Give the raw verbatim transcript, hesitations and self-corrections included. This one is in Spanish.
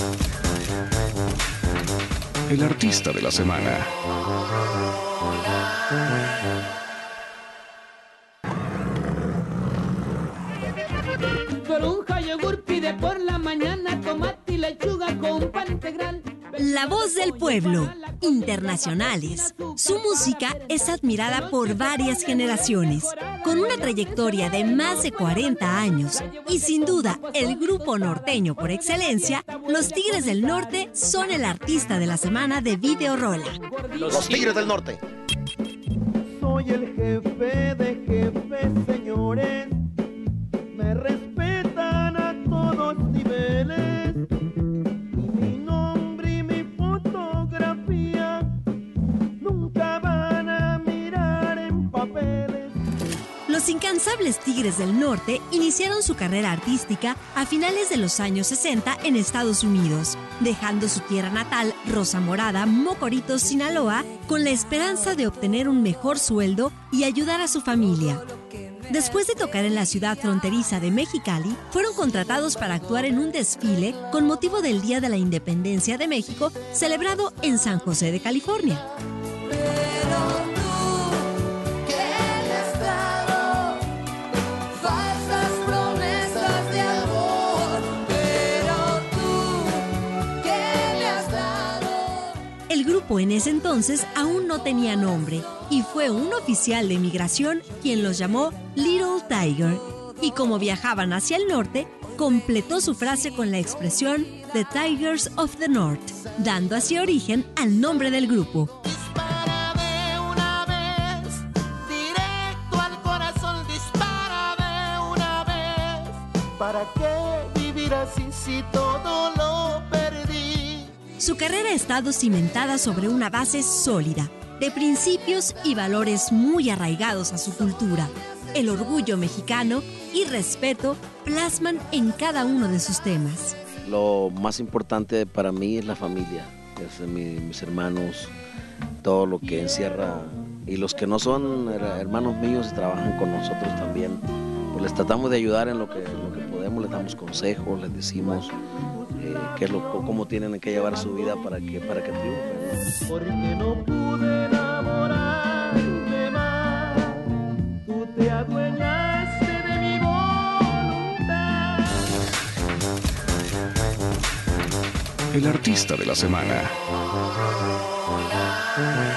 El artista de la semana. Toronja, yogur, pide por la mañana tomate y lechuga con pan integral. La voz del pueblo, internacionales. Su música es admirada por varias generaciones. Con una trayectoria de más de cuarenta años y sin duda el grupo norteño por excelencia, Los Tigres del Norte son el artista de la semana de Videorola. Los Tigres del Norte. Soy el jefe de jefes, señores. Me respetan a todos niveles. Y mi nombre y mi fotografía nunca van a mirar en papeles. Los incansables Tigres del Norte iniciaron su carrera artística a finales de los años sesenta en Estados Unidos, dejando su tierra natal, Rosa Morada, Mocorito, Sinaloa, con la esperanza de obtener un mejor sueldo y ayudar a su familia. Después de tocar en la ciudad fronteriza de Mexicali, fueron contratados para actuar en un desfile con motivo del Día de la Independencia de México, celebrado en San José de California. El grupo en ese entonces aún no tenía nombre y fue un oficial de migración quien los llamó Little Tiger. Y como viajaban hacia el norte, completó su frase con la expresión The Tigers of the North, dando así origen al nombre del grupo. Dispárame una vez, directo al corazón, dispárame una vez. ¿Para qué vivir así si todo lo perdí? Su carrera ha estado cimentada sobre una base sólida, de principios y valores muy arraigados a su cultura. El orgullo mexicano y respeto plasman en cada uno de sus temas. Lo más importante para mí es la familia, es mi, mis hermanos, todo lo que encierra. Y los que no son hermanos míos y trabajan con nosotros también, pues les tratamos de ayudar en lo que, en lo que podemos, les damos consejos, les decimos eh, qué es lo, cómo tienen que llevar su vida para que, para que triunfen. Porque no pude enamorarme más, tú te adueñaste de mi voluntad. El artista de la semana.